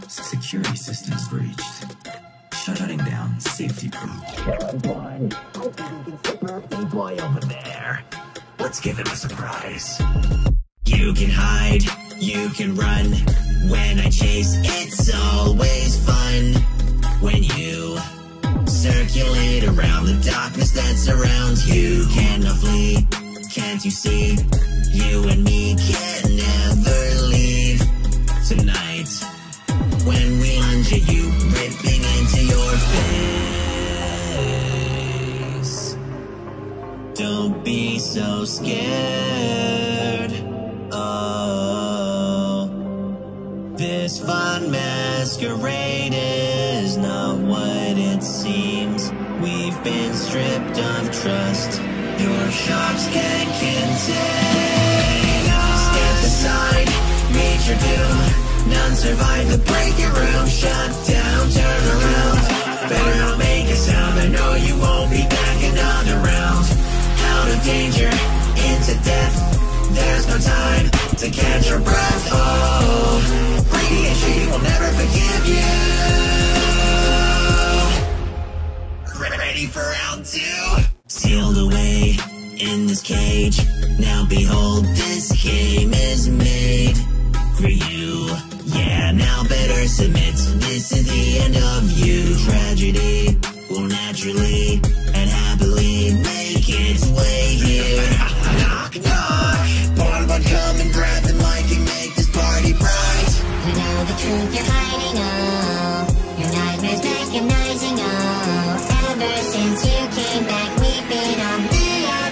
Security systems breached. Shutting down safety proof. Everyone, open the birthday boy over there. Let's give him a surprise. You can hide, you can run. When I chase, it's always fun. When you circulate around the darkness that surrounds you, cannot flee, can't you see? You and me can never leave. Tonight, when we lunge at you, ripping into your face. Don't be so scared. Oh, this fun masquerade is not what it seems. We've been stripped of trust. Your shops can't contain us. Step aside, meet your doom. None survive the breaking room. Shut down, turn around. Better not make a sound. I know you won't be back another round. Out of danger, into death. There's no time to catch your breath. Oh, Brady and she will never forgive you. Ready for round two? Sealed away in this cage. Now behold, this game is made for you. Yeah, now better submit. This is the end of you. Tragedy will naturally and happily make its way here. Knock, knock. Bonbon, come and grab the mic and make this party bright. You know the truth you're hiding, oh. Your nightmares recognizing, oh. Ever since you came back, we've been on the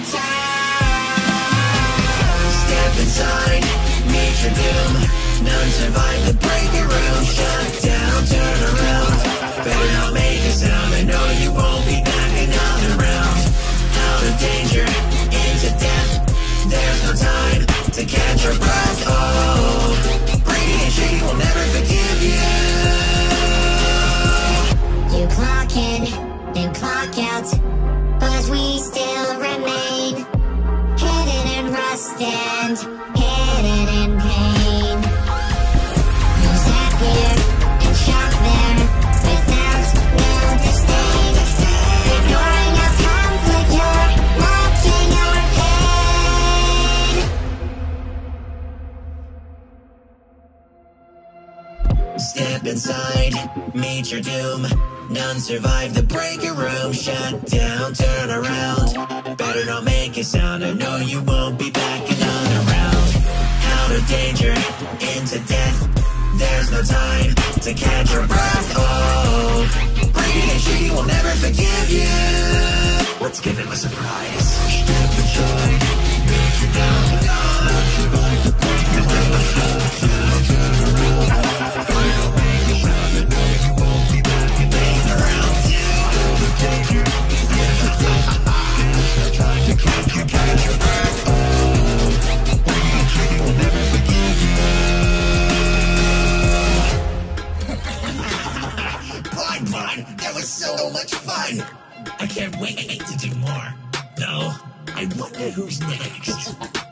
attack. Step inside, meet your doom. None survive the breaking room. Shut down, turn around. Better not make a sound. I know you won't be back another round. Out of danger, into death. There's no time to catch your breath. Oh, Brady and she will never forgive you. You clock in and clock out, but we still remain hidden in rust and hidden in pain. You sat here and shot there without no disdain, ignoring a conflict, you're watching your pain. Step inside, meet your doom. None survive the breaking room. Shut down, turn around. Better not make a sound. I know you won't be back another round. Out of danger, into death. There's no time to catch your breath. Oh, Brady and she will never forgive you. Let's give him a surprise. Step inside, meet your doom. None survive the breaking room. Shut down, turn around. Better not make a sound. I know you won't be back another round. Out of danger, into death. There's no time to catch your breath. Oh, Brady and she will never forgive you. Blind, that was so much fun. I can't wait to do more. Though, I wonder who's next.